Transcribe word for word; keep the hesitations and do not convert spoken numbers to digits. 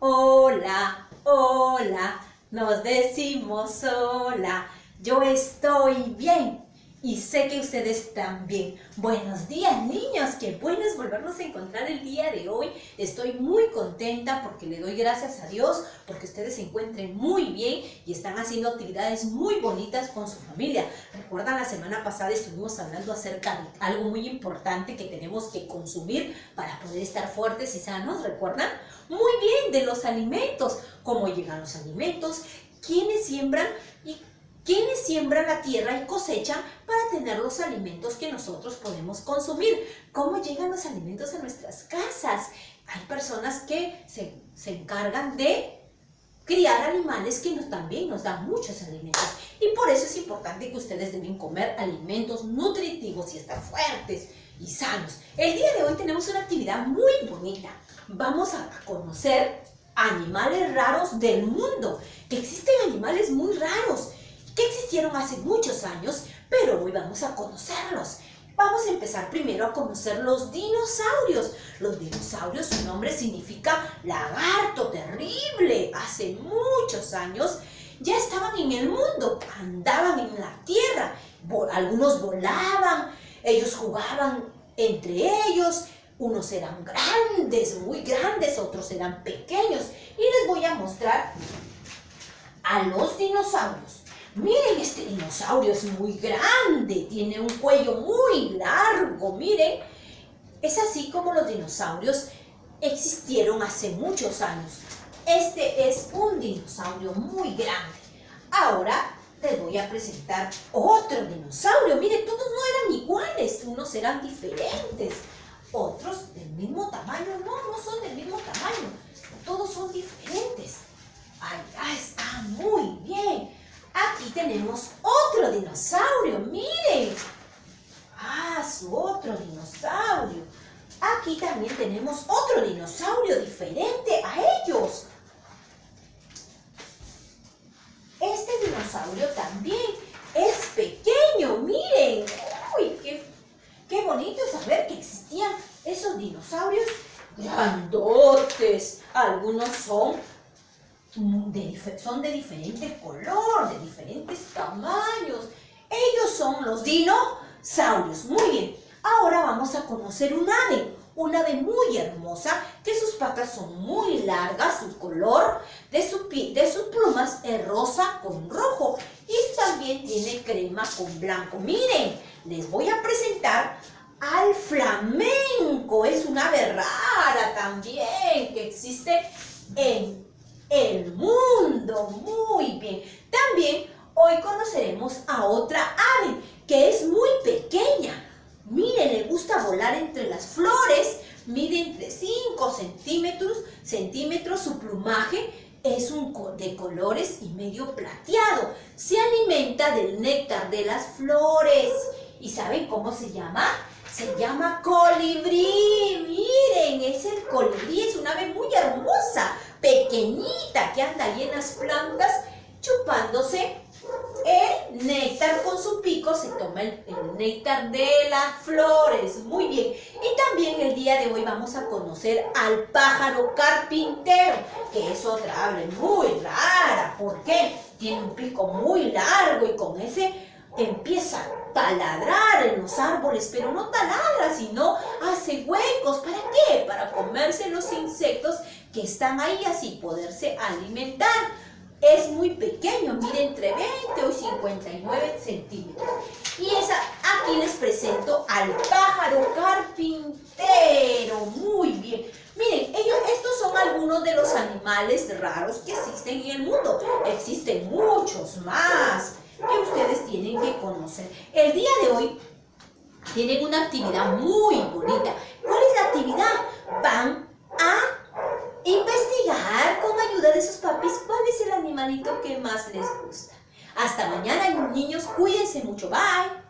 Hola, hola, nos decimos hola. Yo estoy bien y sé que ustedes también. Buenos días, niños, qué bueno es volvernos a encontrar el día de hoy. Estoy muy contenta porque le doy gracias a Dios porque ustedes se encuentren muy bien y están haciendo actividades muy bonitas con su familia. Recuerdan, la semana pasada estuvimos hablando acerca de algo muy importante que tenemos que consumir para poder estar fuertes y sanos. ¿Recuerdan? Muy bien, de los alimentos. ¿Cómo llegan los alimentos? ¿Quiénes siembran y ¿Quiénes siembran la tierra y cosechan para tener los alimentos que nosotros podemos consumir? ¿Cómo llegan los alimentos a nuestras casas? Hay personas que se, se encargan de criar animales que nos, también nos dan muchos alimentos. Y por eso es importante que ustedes deben comer alimentos nutritivos y estar fuertes y sanos. El día de hoy tenemos una actividad muy bonita. Vamos a conocer animales raros del mundo. Existen animales muy raros que existieron hace muchos años, pero hoy vamos a conocerlos. Vamos a empezar primero a conocer los dinosaurios. Los dinosaurios, su nombre significa lagarto terrible. Hace muchos años ya estaban en el mundo, andaban en la tierra. Algunos volaban, ellos jugaban entre ellos. Unos eran grandes, muy grandes, otros eran pequeños. Y les voy a mostrar a los dinosaurios. Miren, este dinosaurio es muy grande, tiene un cuello muy largo, miren. Es así como los dinosaurios existieron hace muchos años. Este es un dinosaurio muy grande. Ahora les voy a presentar otro dinosaurio. Miren, todos no eran iguales, unos eran diferentes. Otros del mismo tamaño, no, no son del mismo tamaño. Todos son diferentes. Allá está, muy bien. Aquí tenemos otro dinosaurio, miren. Ah, su otro dinosaurio. Aquí también tenemos otro dinosaurio diferente a ellos. Este dinosaurio también es pequeño, miren. Uy, qué, qué bonito saber que existían esos dinosaurios grandotes. Algunos son De, son de diferente color, de diferentes tamaños. Ellos son los dinosaurios. Muy bien, ahora vamos a conocer un ave, un ave muy hermosa, que sus patas son muy largas, su color de, su, de sus plumas es rosa con rojo y también tiene crema con blanco. Miren, les voy a presentar al flamenco. Es una ave rara también que existe en el mundo. Muy bien. También hoy conoceremos a otra ave que es muy pequeña. Miren, le gusta volar entre las flores. Mide entre cinco centímetros, centímetros. Su plumaje es un de colores y medio plateado. Se alimenta del néctar de las flores. ¿Y saben cómo se llama? Se llama colibrí. Miren, es el colibrí. Es una ave muy hermosa, pequeñita, que anda ahí en las plantas chupándose el néctar con su pico. Se toma el, el néctar de las flores. Muy bien. Y también el día de hoy vamos a conocer al pájaro carpintero, que es otra ave muy rara. ¿Por qué? Tiene un pico muy largo y con ese empieza a taladrar en los árboles, pero no taladra, sino hace huecos. ¿Para qué? Para comerse los insectos que están ahí, así poderse alimentar. Es muy pequeño, mide entre veinte y cincuenta y nueve centímetros. Y esa, aquí les presento al pájaro carpintero. Muy bien. Miren, ellos, estos son algunos de los animales raros que existen en el mundo. Existen muchos más que ustedes tienen que conocer. El día de hoy tienen una actividad muy bonita. ¿Cuál es la actividad? Van a investigar con ayuda de sus papis cuál es el animalito que más les gusta. Hasta mañana, niños, cuídense mucho. Bye.